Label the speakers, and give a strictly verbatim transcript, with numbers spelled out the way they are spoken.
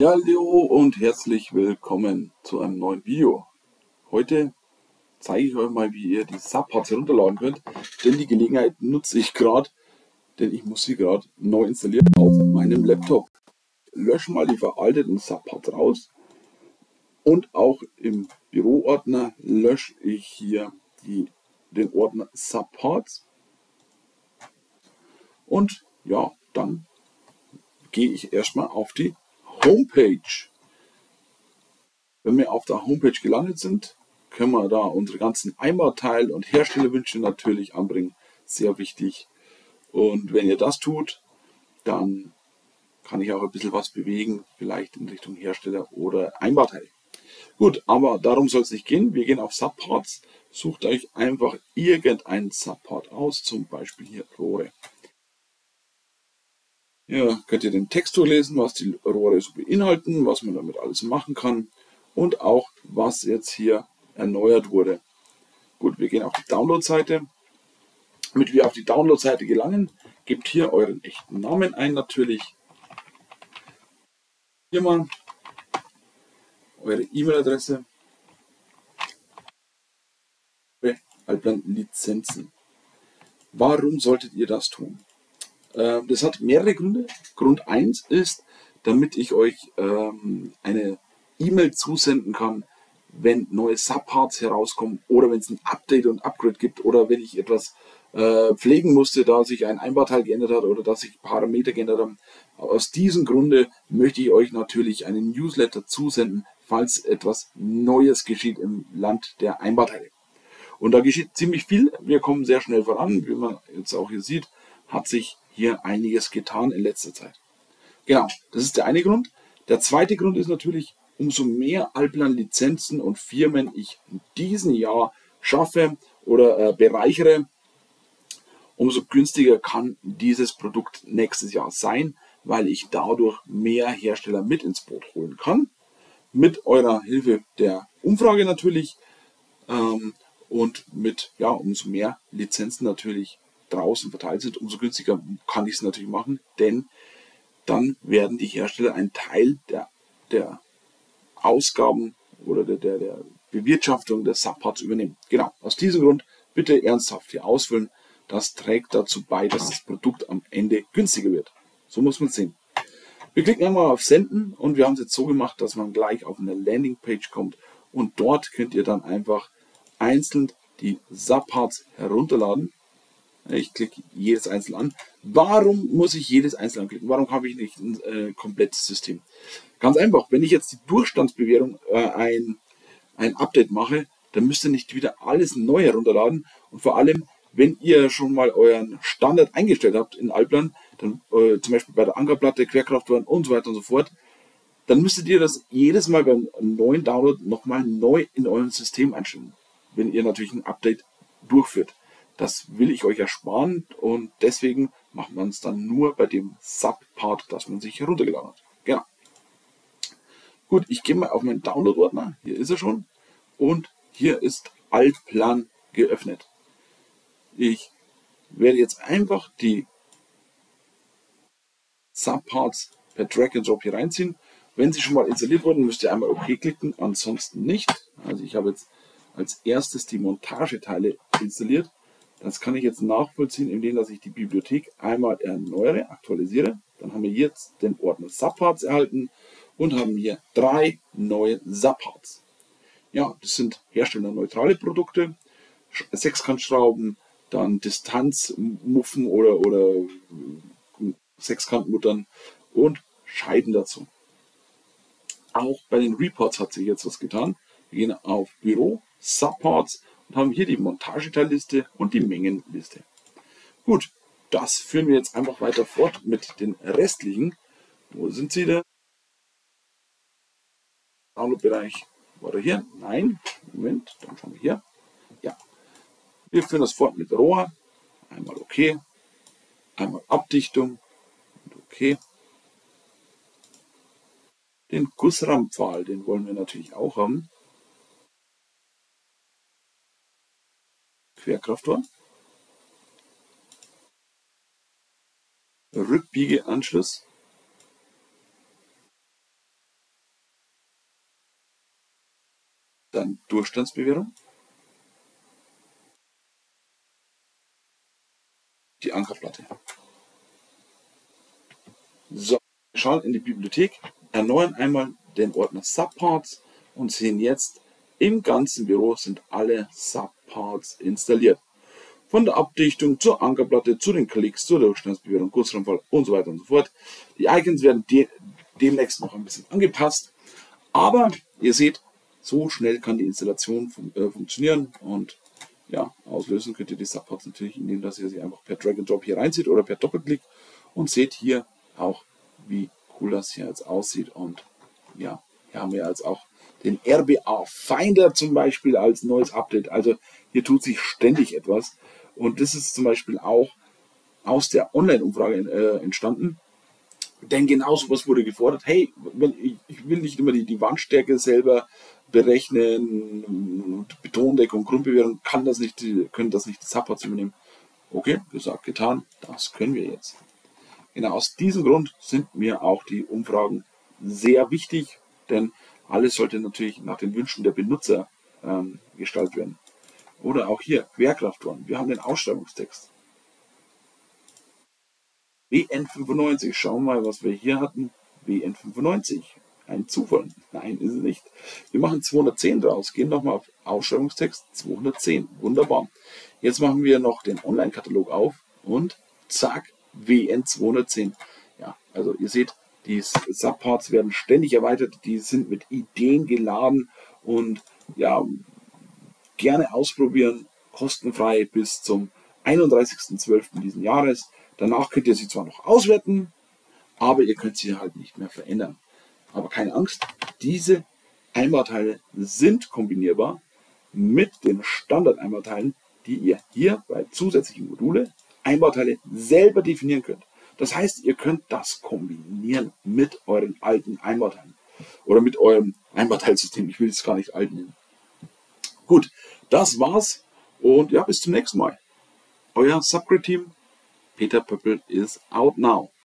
Speaker 1: Hallo und herzlich willkommen zu einem neuen Video. Heute zeige ich euch mal, wie ihr die Subparts herunterladen könnt, denn die Gelegenheit nutze ich gerade, denn ich muss sie gerade neu installieren auf meinem Laptop. Lösche mal die veralteten Subparts raus und auch im Büroordner lösche ich hier die, den Ordner Subparts und ja, dann gehe ich erstmal auf die Homepage. Wenn wir auf der Homepage gelandet sind, können wir da unsere ganzen Einbauteil- und Herstellerwünsche natürlich anbringen. Sehr wichtig. Und wenn ihr das tut, dann kann ich auch ein bisschen was bewegen, vielleicht in Richtung Hersteller oder Einbauteil. Gut, aber darum soll es nicht gehen. Wir gehen auf Subparts. Sucht euch einfach irgendeinen Subpart aus, zum Beispiel hier Rohre. Ja, könnt ihr den Text durchlesen, was die Rohre so beinhalten, was man damit alles machen kann und auch was jetzt hier erneuert wurde. Gut, wir gehen auf die Download-Seite. Damit wir auf die Download-Seite gelangen, gebt hier euren echten Namen ein natürlich. Hier mal eure E-Mail-Adresse. Alplan Lizenzen. Warum solltet ihr das tun? Das hat mehrere Gründe. Grund eins ist, damit ich euch ähm, eine E-Mail zusenden kann, wenn neue Subparts herauskommen oder wenn es ein Update und Upgrade gibt oder wenn ich etwas äh, pflegen musste, da sich ein Einbauteil geändert hat oder dass sich Parameter geändert haben. Aus diesem Grunde möchte ich euch natürlich einen Newsletter zusenden, falls etwas Neues geschieht im Land der Einbauteile. Und da geschieht ziemlich viel. Wir kommen sehr schnell voran. Wie man jetzt auch hier sieht, hat sich hier einiges getan in letzter Zeit. Genau, das ist der eine Grund. Der zweite Grund ist natürlich, umso mehr Alplan Lizenzen und Firmen ich in diesem Jahr schaffe oder äh, bereichere, umso günstiger kann dieses Produkt nächstes Jahr sein, weil ich dadurch mehr Hersteller mit ins Boot holen kann. Mit eurer Hilfe der Umfrage natürlich. Ähm, und mit, ja, umso mehr Lizenzen natürlich draußen verteilt sind, umso günstiger kann ich es natürlich machen, denn dann werden die Hersteller einen Teil der, der Ausgaben oder der, der, der Bewirtschaftung des Subparts übernehmen. Genau, aus diesem Grund bitte ernsthaft hier ausfüllen. Das trägt dazu bei, dass das Produkt am Ende günstiger wird. So muss man es sehen. Wir klicken einmal auf Senden und wir haben es jetzt so gemacht, dass man gleich auf eine Landingpage kommt und dort könnt ihr dann einfach einzeln die Subparts herunterladen. Ich klicke jedes einzeln an. Warum muss ich jedes einzeln anklicken? Warum habe ich nicht ein äh, komplettes System? Ganz einfach, wenn ich jetzt die Durchstandsbewertung äh, ein, ein Update mache, dann müsst ihr nicht wieder alles neu herunterladen. Und vor allem, wenn ihr schon mal euren Standard eingestellt habt in Alplan, dann äh, zum Beispiel bei der Ankerplatte, Querkraftwaren und so weiter und so fort, dann müsstet ihr das jedes Mal beim neuen Download nochmal neu in eurem System einstellen, wenn ihr natürlich ein Update durchführt. Das will ich euch ersparen und deswegen macht man es dann nur bei dem Subpart, das man sich heruntergeladen hat. Genau. Gut, ich gehe mal auf meinen Download-Ordner. Hier ist er schon. Und hier ist Alplan geöffnet. Ich werde jetzt einfach die Subparts per Drag and Drop hier reinziehen. Wenn sie schon mal installiert wurden, müsst ihr einmal OK klicken, ansonsten nicht. Also ich habe jetzt als erstes die Montageteile installiert. Das kann ich jetzt nachvollziehen, indem dass ich die Bibliothek einmal erneuere, aktualisiere. Dann haben wir jetzt den Ordner Subparts erhalten und haben hier drei neue Subparts. Ja, das sind herstellerneutrale Produkte, Sechskantschrauben, dann Distanzmuffen oder, oder Sechskantmuttern und Scheiben dazu. Auch bei den Reports hat sich jetzt was getan. Wir gehen auf Büro, Subparts und haben hier die Montageteilliste und die Mengenliste. Gut, das führen wir jetzt einfach weiter fort mit den restlichen. Wo sind sie denn? Download-Bereich. War er hier? Nein. Moment, dann schauen wir hier. Ja. Wir führen das fort mit Rohr. Einmal OK. Einmal Abdichtung. Und OK. Den Gussrahmenpfahl, den wollen wir natürlich auch haben. Querkraftrohr. Rückbiegeanschluss. Dann Durchstandsbewährung, die Ankerplatte. So, wir schauen in die Bibliothek, erneuern einmal den Ordner Subparts und sehen jetzt, im ganzen Büro sind alle Subparts installiert. Von der Abdichtung zur Ankerplatte, zu den Klicks, zur Durchstandsbewährung, Kurzraumfall und so weiter und so fort. Die Icons werden de demnächst noch ein bisschen angepasst, aber ihr seht, so schnell kann die Installation fun äh, funktionieren und ja, auslösen könnt ihr die Subparts natürlich, indem dass ihr sie einfach per Drag and Drop hier reinzieht oder per Doppelklick und seht hier auch, wie cool das hier jetzt aussieht. Und ja, hier haben wir jetzt auch den R B A Finder zum Beispiel als neues Update. Also hier tut sich ständig etwas. Und das ist zum Beispiel auch aus der Online-Umfrage äh, entstanden. Denn genau so was wurde gefordert. Hey, ich, ich will nicht immer die, die Wandstärke selber berechnen, Betondeckung, Grundbewehrung, kann das nicht, können das nicht die Subparts übernehmen. Okay, gesagt, getan, das können wir jetzt. Genau aus diesem Grund sind mir auch die Umfragen sehr wichtig, denn alles sollte natürlich nach den Wünschen der Benutzer ähm, gestaltet werden. Oder auch hier, Querkraftoren. Wir haben den Ausschreibungstext. W N fünfundneunzig, schauen wir mal, was wir hier hatten. W N fünfundneunzig, ein Zufall. Nein, ist es nicht. Wir machen zweihundertzehn draus, gehen nochmal auf Ausschreibungstext zweihundertzehn. Wunderbar. Jetzt machen wir noch den Online-Katalog auf und zack, W N zweihundertzehn. Ja, also ihr seht, die Subparts werden ständig erweitert, die sind mit Ideen geladen und ja, gerne ausprobieren, kostenfrei bis zum einunddreißigsten zwölften diesen Jahres. Danach könnt ihr sie zwar noch auswerten, aber ihr könnt sie halt nicht mehr verändern. Aber keine Angst, diese Einbauteile sind kombinierbar mit den Standard-Einbauteilen, die ihr hier bei zusätzlichen Module Einbauteile selber definieren könnt. Das heißt, ihr könnt das kombinieren mit euren alten Einbauteilen oder mit eurem Einbauteilsystem. Ich will es gar nicht alt nennen. Gut, das war's und ja, bis zum nächsten Mal. Euer Subgrid-Team, Peter Pöppel is out now.